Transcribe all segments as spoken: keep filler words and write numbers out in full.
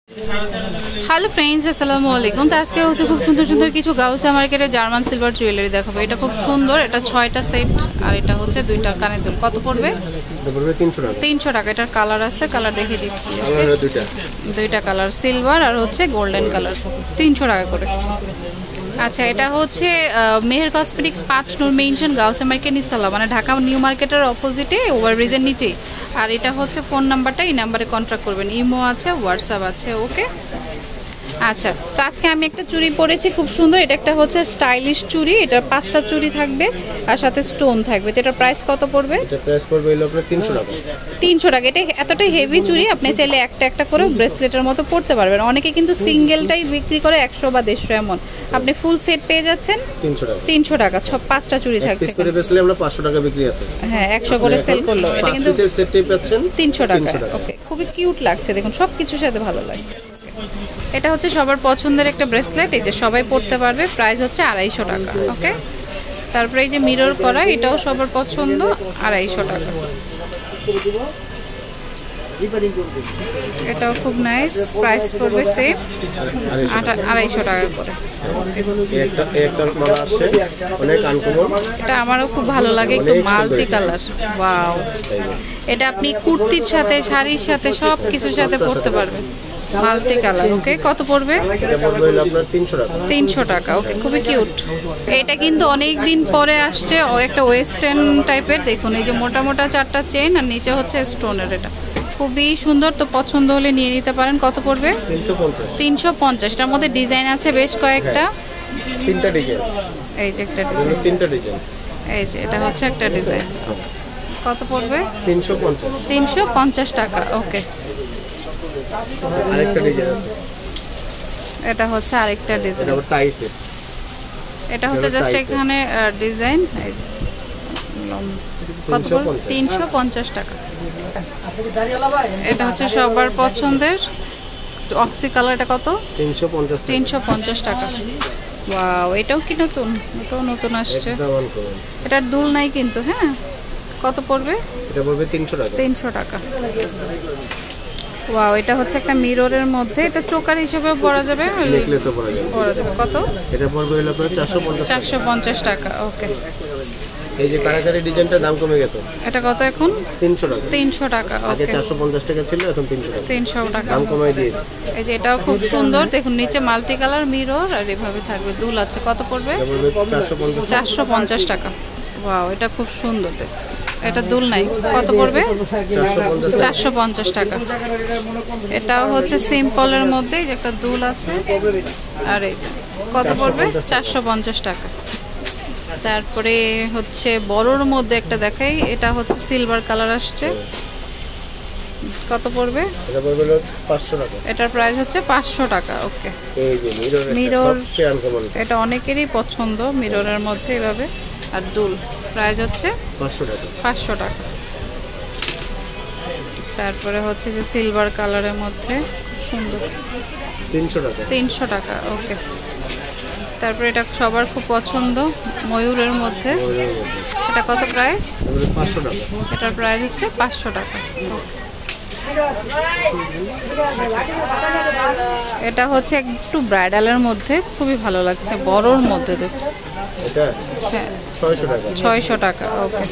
Hello friends, আসসালামু আলাইকুম। তো আজকে হচ্ছে খুব সুন্দর সুন্দর কিছু গাউসা মার্কেটে জার্মান সিলভার জুয়েলারি দেখাবো। এটা খুব সুন্দর, এটা ছয়টা সেট আর এটা হচ্ছে দুইটা কানের দুল। কত পড়বে? তিনশো টাকা। এটার কালার আছে, কালার দেখে দিচ্ছি। দুইটা কালার, সিলভার আর হচ্ছে গোল্ডেন কালার, তিনশো টাকা করে। আচ্ছা, এটা হচ্ছে মেহের কসমেটিক্স পাঁচ নূর মেনশন গাউসা মার্কেট নিচতলা, মানে ঢাকা নিউ মার্কেটের অপোজিটে ওভারব্রিজের নিচেই। আর এটা হচ্ছে ফোন নাম্বারটা, এই নাম্বারে কন্ট্যাক্ট করবেন। ইমো আছে, হোয়াটসঅ্যাপ আছে। ওকে, আচ্ছা। তো আজকে আমি একটা চুড়ি পরেছি খুব সুন্দর। এটা একটা হচ্ছে স্টাইলিশ চুড়ি, এটা পাঁচটা চুড়ি থাকবে আর সাথে স্টোন থাকবে। তো এটার প্রাইস কত পড়বে? এটা প্রাইস পড়বে হলো আপনার তিনশো টাকা। তিনশো টাকা। এটা এতটাই হেভি চুড়ি, আপনি চাইলে একটা একটা করে ব্রেসলেটের মতো পড়তে পারবেন। অনেকে কিন্তু সিঙ্গেলটাই বিক্রি করে একশো বা দেড়শো এমন, আপনি ফুল সেট পেয়ে যাচ্ছেন তিনশো টাকা। তিনশো টাকা, পাঁচটা চুড়ি থাকছে। পিস করে বেচলে আমরা পাঁচশো টাকা বিক্রি আছে। হ্যাঁ, একশো করে সেল করলো। এটা কিন্তু সেটটাই পাচ্ছেন তিনশো টাকা। ওকে, খুবই কিউট লাগছে, দেখুন সব কিছুর সাথে ভালো লাগে। এটা হচ্ছে সবার পছন্দের একটা ব্রেসলেট, এই যে সবাই পড়তে পারবে। প্রাইস হচ্ছে আড়াইশো টাকা। ওকে, তারপরে এই যে মিরর করা, এটাও সবার পছন্দ, আড়াইশো টাকা। এটাও খুব নাইস, প্রাইস পড়বে সেম আড়াইশো টাকা করে। এটা আমারও খুব ভালো লাগে, একটু মাল্টি কালার। ওয়াও, এটা আপনি কুর্তির সাথে, শাড়ির সাথে, সব কিছুর সাথে পরতে পারবেন। Multi colour. ওকে, কত পড়বে? তিনশো টাকা। ওকে, খুবই কিউট। এটা কিন্তু অনেক দিন পরে আসছে, ও একটা ওয়েস্টার্ন টাইপের। দেখুন এই যে মোটা মোটা চারটা চেন আর নিচে হচ্ছে স্টোনের। এটা খুবই সুন্দর, তো পছন্দ হলে নিয়ে নিতে পারেন। কত পড়বে? তিনশো পঞ্চাশ। এটার মধ্যে ডিজাইন আছে বেশ কয়েকটা। তিনটা ডিজাইন, এই যে একটা ডিজাইন, তিনটা ডিজাইন। এই যে এটা হচ্ছে একটা ডিজাইন। কত পড়বে? তিনশো পঞ্চাশ। তিনশো পঞ্চাশ টাকা। ওকে, আরেকটা ডিজাইন আছে। এটা হচ্ছে আরেকটা ডিজাইন। এটা টাই সেট। এটা হচ্ছে জাস্ট এখানে ডিজাইন। এই যে কত পড়বে? তিনশো পঞ্চাশ টাকা। এটা হচ্ছে সবার পছন্দের অক্সি কালার। এটা কত? তিনশো পঞ্চাশ। তিনশো পঞ্চাশ টাকা। ওয়াও, এটাও কি নতুন? এটাও নতুন আসছে। এটার দুল নাই কিন্তু। হ্যাঁ, কত পড়বে? এটা পড়বে তিনশো টাকা। তিনশো টাকা। ওয়াও, এটা হচ্ছে একটা মিররের মধ্যে, এটা চোকার হিসেবেও পরা যাবে, নেকলেসও পরা যাবে। পরা যাবে। কত? এটা পড়বে হলো আপনার চারশো পঞ্চাশ। চারশো পঞ্চাশ টাকা। ওকে, এই যে কারাকারি ডিজাইনটার দাম কমে গেছে। এটা কত এখন? তিনশো টাকা। তিনশো টাকা। আগে চারশো পঞ্চাশ টাকা ছিল, এখন তিনশো টাকা। তিনশো টাকা দাম কমাই দিয়েছে। এই যে এটাও খুব সুন্দর, দেখুন নিচে মাল্টি কালার মিরর আর এভাবে থাকবে, দুল আছে। কত পড়বে? চারশো পঞ্চাশ টাকা। ওয়াও, এটা খুব সুন্দর। এটা দুল নাই। কত পড়বে? চারশো পঞ্চাশ টাকা। এটাও হচ্ছে সিম্পলের মধ্যে, যে একটা দুল আছে। আর এই যে কত পড়বে? চারশো পঞ্চাশ টাকা। তারপরে হচ্ছে বড়র মধ্যে একটা দেখাই, এটা হচ্ছে সিলভার কালার আসছে। কত পড়বে? এটা পড়বে পাঁচশো টাকা। এটার প্রাইস হচ্ছে পাঁচশো টাকা। ওকে, এই যে মিরর, মিরর এটা অনেকেরই পছন্দ, মিররের মধ্যে এভাবে। আর দুল প্রাইস হচ্ছে পাঁচশো টাকা। পাঁচশো টাকা। তারপরে হচ্ছে যে সিলভার কালারের মধ্যে সুন্দর, তিনশো টাকা। তিনশো টাকা। ওকে, তারপরে এটা সবার খুব পছন্দ, ময়ূরের মধ্যে। এটা কত প্রাইস? পাঁচশো টাকা। এটার প্রাইস হচ্ছে পাঁচশো টাকা। এটা হচ্ছে একটু ব্রাইডালের মধ্যে, খুবই ভালো লাগছে, বড়র মধ্যে। দেখুন এটা ছয়শো টাকা। ছয়শো টাকা। ওকে,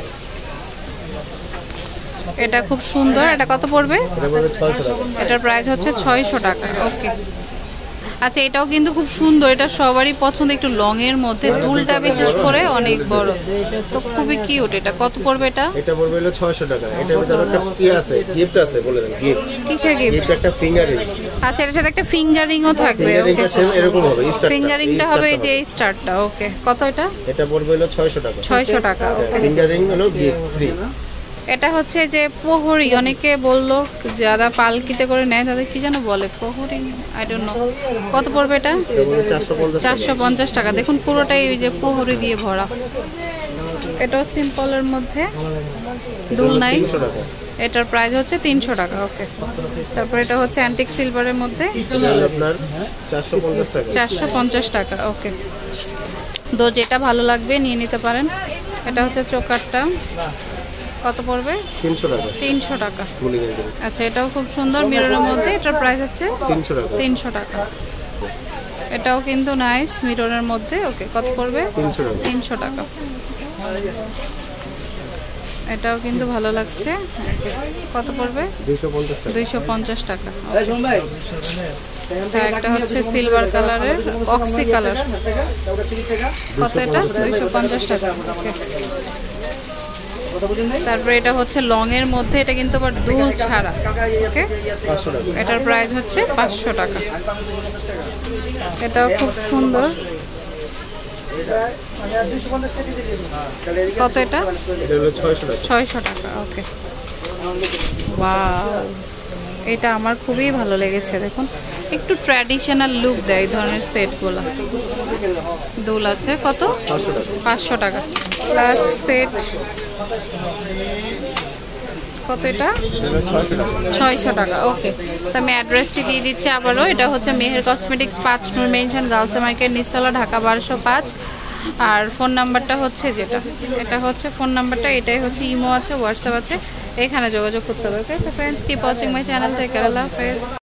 এটা খুব সুন্দর। এটা কত পড়বে? এটার প্রাইস হচ্ছে ছয়শো টাকা। ওকে, আচ্ছা, এটাও কিন্তু খুব সুন্দর, এটা সবারই পছন্দ, একটু লং এর মধ্যে, দুলটা বিশেষ করে অনেক বড়, তো খুবই কিউট। এটা কত পড়বে? এটা এটা পড়বে হলো ছয়শো টাকা। এটার ভিতরে একটা কি আছে, গিফট আছে, বলে দেন গিফট। কিসের গিফট? গিফট একটা ফিঙ্গারিং। আচ্ছা, এর সাথে একটা ফিঙ্গারিংও থাকবে। ওকে, এরকম হবে, ফিঙ্গারিংটা হবে এই যে এই স্টারটা। ওকে, কত এটা? এটা পড়বে হলো ছয়শো টাকা। ছয়শো টাকা। ওকে, ফিঙ্গারিং হলো গিফট ফ্রি। এটা হচ্ছে যে প্রহরী, অনেকে বললো যারা পালকিতে করে নেয় তাদের কি যেন বলে, প্রহরী, আই ডোন্ট নো। কত পড়বে এটা? চারশো পঞ্চাশ টাকা। দেখুন পুরোটাই ওই যে প্রহরী দিয়ে ভরা। এটাও সিম্পলের মধ্যে, দুল নাই। এটার প্রাইস হচ্ছে তিনশো টাকা। ওকে, তারপর এটা হচ্ছে অ্যান্টিক সিলভারের মধ্যে, চারশো পঞ্চাশ টাকা। ওকে, তো যেটা ভালো লাগবে নিয়ে নিতে পারেন। এটা হচ্ছে চোকারটা, কত পড়বে? তিনশো টাকা। তিনশো টাকা। আচ্ছা, এটাও খুব সুন্দর মিররের মধ্যে, এটার প্রাইস হচ্ছে তিনশো টাকা। তিনশো টাকা। এটাও কিন্তু নাইস মিররের মধ্যে। ওকে, কত পড়বে? তিনশো টাকা। তিনশো টাকা। এটাও কিন্তু ভালো লাগছে। কত পড়বে? দুইশো পঞ্চাশ টাকা। একটা হচ্ছে সিলভার কালারের অক্সি কালার, কত এটা? দুইশো পঞ্চাশ টাকা। তারপরে এটা হচ্ছে লং এর মধ্যে, এটা কিন্তু আবার দুল ছাড়া। ওকে, এটার প্রাইস হচ্ছে পাঁচশো টাকা। এটাও খুব সুন্দর। কত এটা? ছয়শো টাকা। ওকে, ওয়াও, এটা আমার খুবই ভালো লেগেছে। দেখুন, একটু ট্র্যাডিশনাল লুক দেয় এই ধরনের সেটগুলো। দুল আছে, কত? পাঁচশো টাকা। লাস্ট সেট কত এটা? ছয়শো টাকা। ওকে, তো আমি অ্যাড্রেসটি দিয়ে দিচ্ছি আবারও। এটা হচ্ছে মেহের কসমেটিক্স, পাঁচ নূর মেনশন, গাউসে মার্কেট, নিচতলা, ঢাকা বারোশো পাঁচ। আর ফোন নাম্বারটা হচ্ছে যেটা, এটা হচ্ছে ফোন নাম্বারটা, এটাই হচ্ছে ইমো আছে, হোয়াটসঅ্যাপ আছে, এখানে যোগাযোগ করতে হবে। ওকে, তো friends, keep watching my channel. Take care, আল্লাহ হাফেজ।